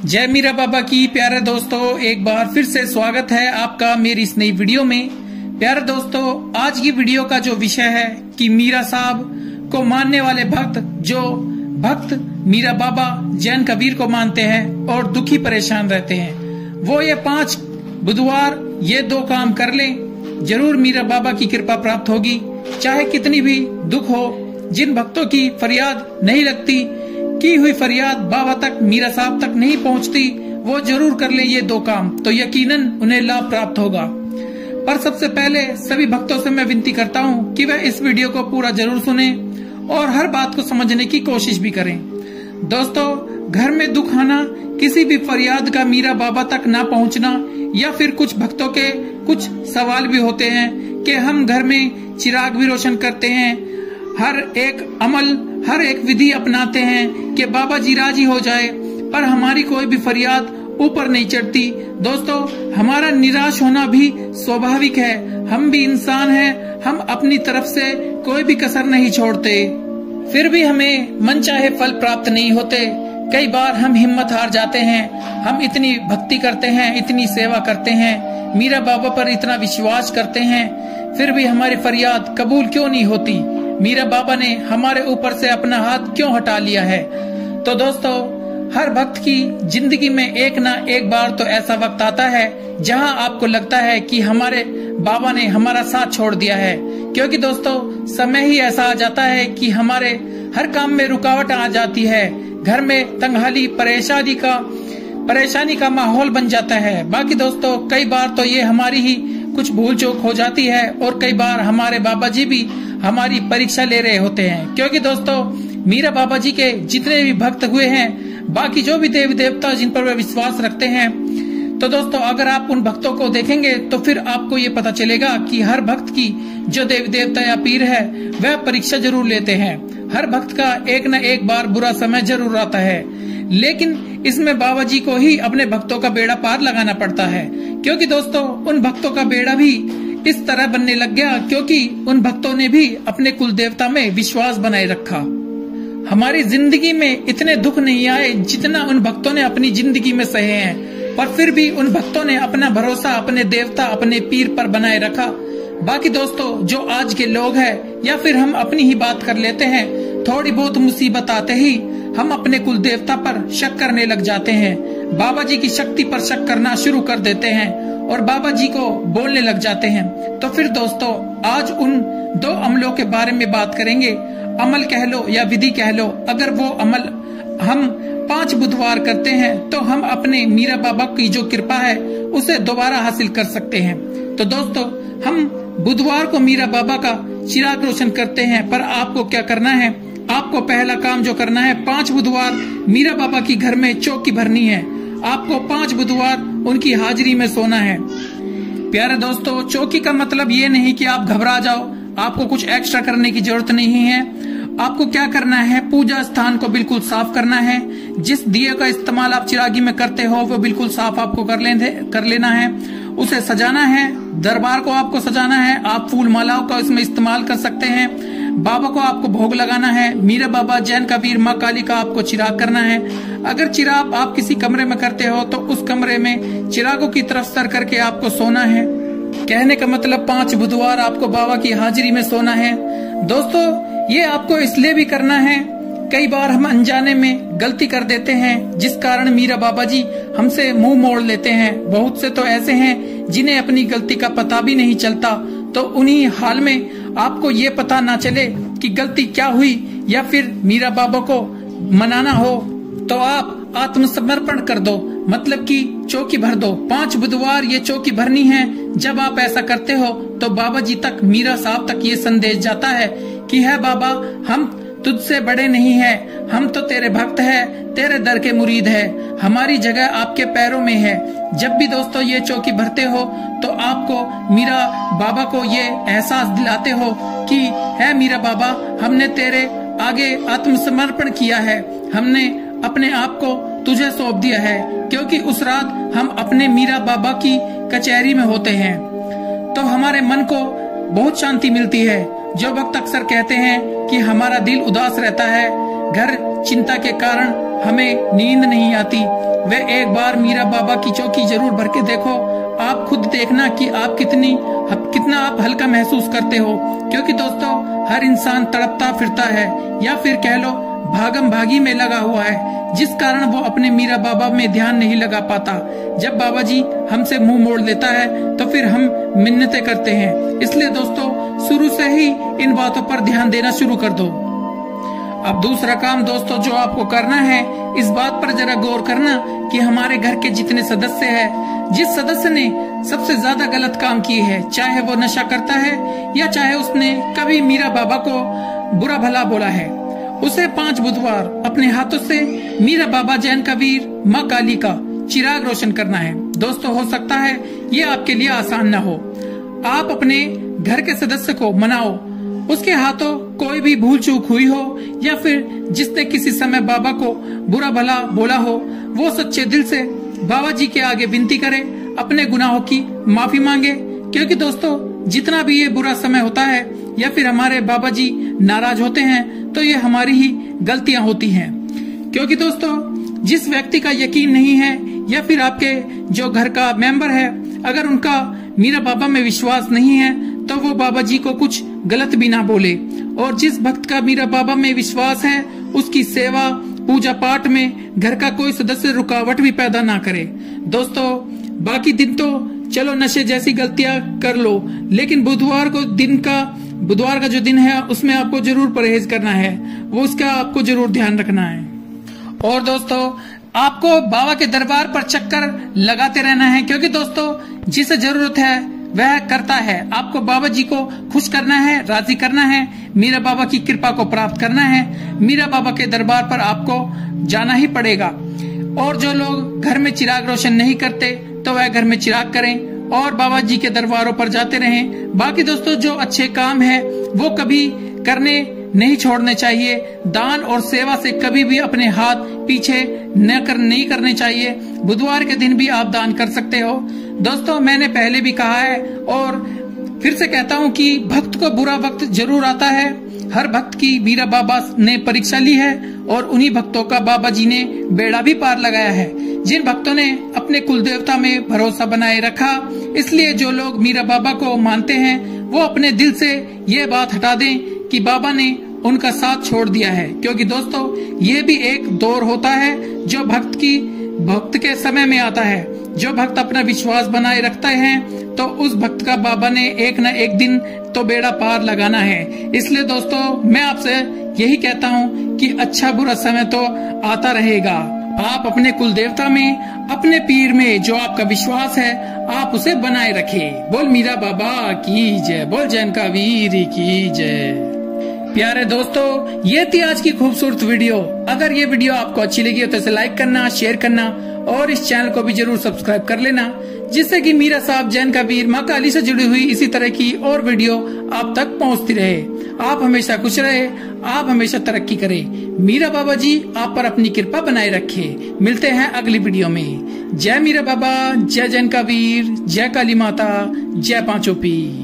जय मीरा बाबा की। प्यारे दोस्तों, एक बार फिर से स्वागत है आपका मेरी इस नई वीडियो में। प्यारे दोस्तों, आज की वीडियो का जो विषय है कि मीरा साहब को मानने वाले भक्त मीरा बाबा जैन कबीर को मानते हैं और दुखी परेशान रहते हैं, वो ये 5 बुधवार ये 2 काम कर लें, जरूर मीरा बाबा की कृपा प्राप्त होगी। चाहे कितनी भी दुख हो, जिन भक्तों की फरियाद नहीं लगती, की हुई फरियाद बाबा तक, मीरा साहब तक नहीं पहुंचती, वो जरूर कर ले ये 2 काम, तो यकीनन उन्हें लाभ प्राप्त होगा। पर सबसे पहले सभी भक्तों से मैं विनती करता हूँ कि वह इस वीडियो को पूरा जरूर सुने और हर बात को समझने की कोशिश भी करें। दोस्तों, घर में दुख आना, किसी भी फरियाद का मीरा बाबा तक ना पहुँचना, या फिर कुछ भक्तों के कुछ सवाल भी होते हैं कि हम घर में चिराग भी रोशन करते हैं, हर एक अमल, हर एक विधि अपनाते हैं कि बाबा जी राजी हो जाए, पर हमारी कोई भी फरियाद ऊपर नहीं चढ़ती। दोस्तों, हमारा निराश होना भी स्वाभाविक है, हम भी इंसान हैं, हम अपनी तरफ से कोई भी कसर नहीं छोड़ते, फिर भी हमें मनचाहे फल प्राप्त नहीं होते। कई बार हम हिम्मत हार जाते हैं, हम इतनी भक्ति करते हैं, इतनी सेवा करते हैं, मीरा बाबा पर इतना विश्वास करते हैं, फिर भी हमारी फरियाद कबूल क्यों नहीं होती? मीरा बाबा ने हमारे ऊपर से अपना हाथ क्यों हटा लिया है? तो दोस्तों, हर भक्त की जिंदगी में एक ना एक बार तो ऐसा वक्त आता है जहां आपको लगता है कि हमारे बाबा ने हमारा साथ छोड़ दिया है, क्योंकि दोस्तों समय ही ऐसा आ जाता है कि हमारे हर काम में रुकावट आ जाती है, घर में तंगहाली परेशानी का माहौल बन जाता है। बाकी दोस्तों, कई बार तो ये हमारी ही कुछ भूल चूक हो जाती है और कई बार हमारे बाबा जी भी हमारी परीक्षा ले रहे होते हैं, क्योंकि दोस्तों मीरा बाबा जी के जितने भी भक्त हुए हैं, बाकी जो भी देवी देवता जिन पर वे विश्वास रखते हैं, तो दोस्तों अगर आप उन भक्तों को देखेंगे तो फिर आपको ये पता चलेगा कि हर भक्त की जो देवी देवता या पीर है वह परीक्षा जरूर लेते हैं। हर भक्त का एक न एक बार बुरा समय जरूर आता है, लेकिन इसमें बाबा जी को ही अपने भक्तों का बेड़ा पार लगाना पड़ता है, क्योंकि दोस्तों उन भक्तों का बेड़ा भी इस तरह बनने लग गया क्योंकि उन भक्तों ने भी अपने कुल देवता में विश्वास बनाए रखा। हमारी जिंदगी में इतने दुख नहीं आए जितना उन भक्तों ने अपनी जिंदगी में सहे हैं, पर फिर भी उन भक्तों ने अपना भरोसा अपने देवता, अपने पीर पर बनाए रखा। बाकी दोस्तों, जो आज के लोग हैं या फिर हम अपनी ही बात कर लेते हैं, थोड़ी बहुत मुसीबत आते ही हम अपने कुल देवता पर शक करने लग जाते हैं, बाबा जी की शक्ति पर शक करना शुरू कर देते हैं और बाबा जी को बोलने लग जाते हैं। तो फिर दोस्तों, आज उन 2 अमलों के बारे में बात करेंगे। अमल कह लो या विधि कह लो, अगर वो अमल हम 5 बुधवार करते हैं तो हम अपने मीरा बाबा की जो कृपा है उसे दोबारा हासिल कर सकते हैं। तो दोस्तों, हम बुधवार को मीरा बाबा का चिराग रोशन करते हैं, पर आपको क्या करना है? आपको पहला काम जो करना है, 5 बुधवार मीरा बाबा की घर में चौकी भरनी है। आपको 5 बुधवार उनकी हाजिरी में सोना है। प्यारे दोस्तों, चौकी का मतलब ये नहीं कि आप घबरा जाओ, आपको कुछ एक्स्ट्रा करने की जरूरत नहीं है। आपको क्या करना है, पूजा स्थान को बिल्कुल साफ करना है। जिस दिए का इस्तेमाल आप चिरागी में करते हो वो बिल्कुल साफ आपको कर लेना है। उसे सजाना है, दरबार को आपको सजाना है, आप फूल मालाओं का इसमें इस्तेमाल कर सकते हैं। बाबा को आपको भोग लगाना है, मीरा बाबा, जैन कबीर, माँ काली का आपको चिराग करना है। अगर चिराग आप किसी कमरे में करते हो तो उस कमरे में चिरागों की तरफ सर करके आपको सोना है। कहने का मतलब 5 बुधवार आपको बाबा की हाजिरी में सोना है। दोस्तों, ये आपको इसलिए भी करना है, कई बार हम अनजाने में गलती कर देते हैं जिस कारण मीरा बाबा जी हमसे मुंह मोड़ लेते हैं। बहुत से तो ऐसे हैं जिन्हें अपनी गलती का पता भी नहीं चलता, तो उन्हीं हाल में आपको ये पता ना चले कि गलती क्या हुई या फिर मीरा बाबा को मनाना हो तो आप आत्मसमर्पण कर दो, मतलब कि चौकी भर दो। 5 बुधवार ये चौकी भरनी है। जब आप ऐसा करते हो तो बाबा जी तक, मीरा साहब तक ये संदेश जाता है कि है बाबा, हम तुझसे बड़े नहीं हैं, हम तो तेरे भक्त हैं, तेरे दर के मुरीद हैं, हमारी जगह आपके पैरों में है। जब भी दोस्तों ये चौकी भरते हो तो आपको मीरा बाबा को ये एहसास दिलाते हो कि है मीरा बाबा, हमने तेरे आगे आत्मसमर्पण किया है, हमने अपने आप को तुझे सौंप दिया है, क्योंकि उस रात हम अपने मीरा बाबा की कचहरी में होते हैं तो हमारे मन को बहुत शांति मिलती है। जो भक्त अक्सर कहते हैं कि हमारा दिल उदास रहता है, घर चिंता के कारण हमें नींद नहीं आती, वह एक बार मीरा बाबा की चौकी जरूर भर के देखो। आप खुद देखना कि आप कितना आप हल्का महसूस करते हो, क्योंकि दोस्तों हर इंसान तड़पता फिरता है या फिर कह लो भागम भागी में लगा हुआ है, जिस कारण वो अपने मीरा बाबा में ध्यान नहीं लगा पाता। जब बाबा जी हमसे मुंह मोड़ लेता है तो फिर हम मिन्नतें करते हैं। इसलिए दोस्तों शुरू से ही इन बातों पर ध्यान देना शुरू कर दो। अब दूसरा काम दोस्तों जो आपको करना है, इस बात पर जरा गौर करना कि हमारे घर के जितने सदस्य हैं, जिस सदस्य ने सबसे ज्यादा गलत काम किए है, चाहे वो नशा करता है या चाहे उसने कभी मीरा बाबा को बुरा भला बोला है, उसे 5 बुधवार अपने हाथों से मीरा बाबा जैन का वीर माँ काली का चिराग रोशन करना है। दोस्तों हो सकता है ये आपके लिए आसान न हो। आप अपने घर के सदस्य को मनाओ, उसके हाथों कोई भी भूल चूक हुई हो या फिर जिसने किसी समय बाबा को बुरा भला बोला हो, वो सच्चे दिल से बाबा जी के आगे विनती करे, अपने गुनाहों की माफी मांगे। क्योंकि दोस्तों जितना भी ये बुरा समय होता है या फिर हमारे बाबा जी नाराज होते हैं तो ये हमारी ही गलतियां होती हैं। क्योंकि दोस्तों जिस व्यक्ति का यकीन नहीं है या फिर आपके जो घर का मेंबर है, अगर उनका मीरा बाबा में विश्वास नहीं है तो वो बाबा जी को कुछ गलत भी ना बोले, और जिस भक्त का मीरा बाबा में विश्वास है उसकी सेवा पूजा पाठ में घर का कोई सदस्य रुकावट भी पैदा ना करे। दोस्तों बाकी दिन तो चलो नशे जैसी गलतियां कर लो, लेकिन बुधवार का जो दिन है उसमें आपको जरूर परहेज करना है, वो उसका आपको जरूर ध्यान रखना है। और दोस्तों आपको बाबा के दरबार पर चक्कर लगाते रहना है, क्योंकि दोस्तों जिसे जरूरत है वह करता है। आपको बाबा जी को खुश करना है, राजी करना है, मीरा बाबा की कृपा को प्राप्त करना है। मीरा बाबा के दरबार पर आपको जाना ही पड़ेगा। और जो लोग घर में चिराग रोशन नहीं करते तो वह घर में चिराग करें और बाबा जी के दरबारों पर जाते रहें। बाकी दोस्तों जो अच्छे काम है वो कभी करने नहीं छोड़ने चाहिए। दान और सेवा से कभी भी अपने हाथ पीछे नहीं करने चाहिए। बुधवार के दिन भी आप दान कर सकते हो। दोस्तों मैंने पहले भी कहा है और फिर से कहता हूँ कि भक्त को बुरा वक्त जरूर आता है। हर भक्त की मीरा बाबा ने परीक्षा ली है और उन्हीं भक्तों का बाबा जी ने बेड़ा भी पार लगाया है। जिन भक्तों ने अपने कुल देवता में भरोसा बनाए रखा, इसलिए जो लोग मीरा बाबा को मानते हैं वो अपने दिल से ये बात हटा दें कि बाबा ने उनका साथ छोड़ दिया है। क्योंकि दोस्तों ये भी एक दौर होता है जो भक्त के समय में आता है। जो भक्त अपना विश्वास बनाए रखते हैं तो उस भक्त का बाबा ने एक न एक दिन तो बेड़ा पार लगाना है। इसलिए दोस्तों मैं आपसे यही कहता हूँ कि अच्छा बुरा समय तो आता रहेगा। आप अपने कुल देवता में, अपने पीर में जो आपका विश्वास है आप उसे बनाए रखें। बोल मीरा बाबा की जय, बोल जैन का वीर की जय। प्यारे दोस्तों ये थी आज की खूबसूरत वीडियो। अगर ये वीडियो आपको अच्छी लगी हो तो इसे लाइक करना, शेयर करना और इस चैनल को भी जरूर सब्सक्राइब कर लेना, जिससे कि मीरा साहब जैन का वीर माँ काली से जुड़ी हुई इसी तरह की और वीडियो आप तक पहुँचती रहे। आप हमेशा खुश रहे, आप हमेशा तरक्की करें। मीरा बाबा जी आप पर अपनी कृपा बनाए रखे। मिलते हैं अगली वीडियो में। जय मीरा बाबा, जय जैन का वीर, जय काली माता, जय पांचों पीर।